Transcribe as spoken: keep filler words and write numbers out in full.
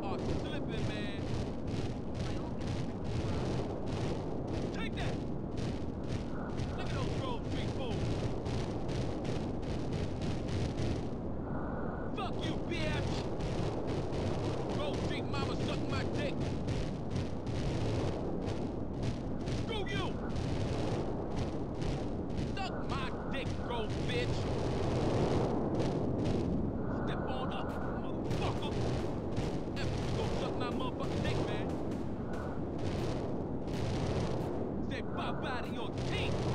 are slipping, man. Take that! Look at those Grove Street fools. Fuck you, bitch! Grove Street mama suck my dick. Screw you! Suck my dick, Grove bitch! Step on up, motherfucker! F you go suck my motherfucking dick, man! Say bye-bye to your teeth!